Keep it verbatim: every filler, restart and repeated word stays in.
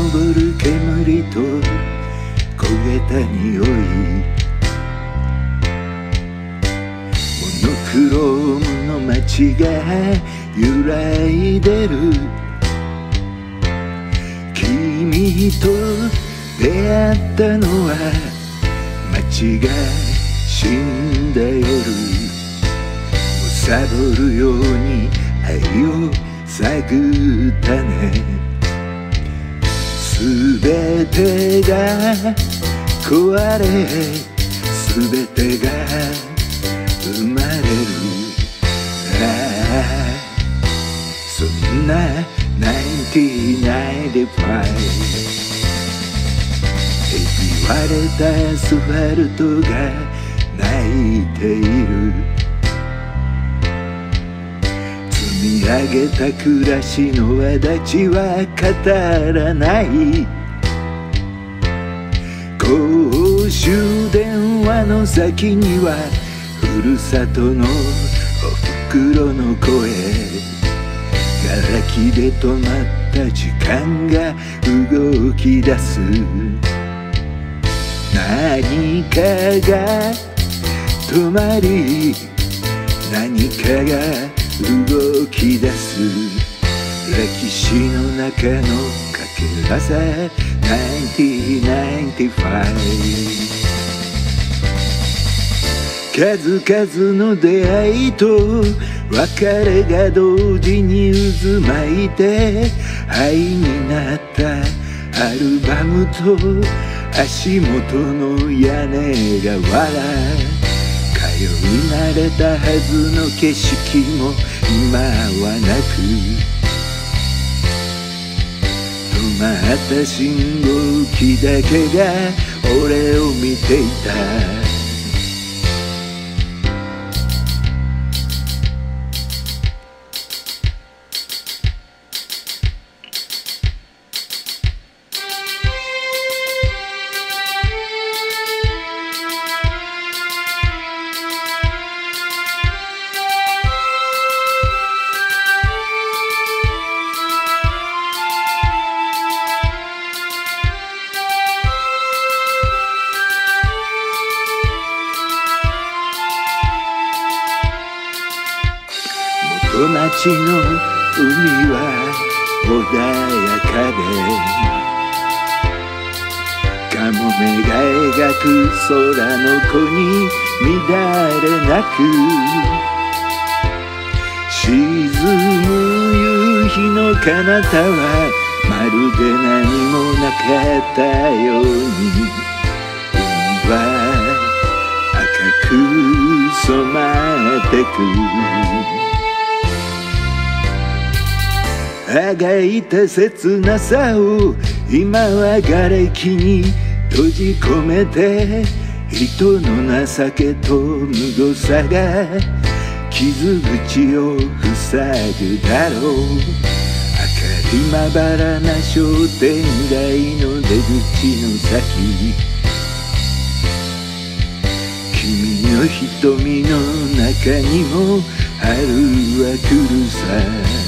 上る煙と焦げた匂い、モノクロームの街が揺らいでる。君と出会ったのは街が死んだ夜、貪るように愛を探ったね。すべてが壊れ、すべてが生まれる。ああ、そんなナインティナインティファイブ、ひび割れたアスファルトが泣いている。積み上げた暮らしの轍は語らない。公衆電話の先にはふるさとのおふくろの声、がらきで止まった時間が動き出す。何かが止まり、何かが動き出す。歴史の中のかけらさナインティナインティファイブ、数々の出会いと別れが同時に渦巻いて灰になったアルバムと足元の屋根が笑う。通い慣れたはずの景色も今はなく、止まった信号機だけが俺を見ていた。元町の海は穏やかで、カモメが描く空の子に乱れなく、沈む夕日の彼方はまるで何もなかったように、海は赤く染まってく。あがいた切なさを今は瓦礫に閉じ込めて、人の情けとむごさが傷口を塞ぐだろう。明かりまばらな商店街の出口の先、君の瞳の中にも春は来るさ。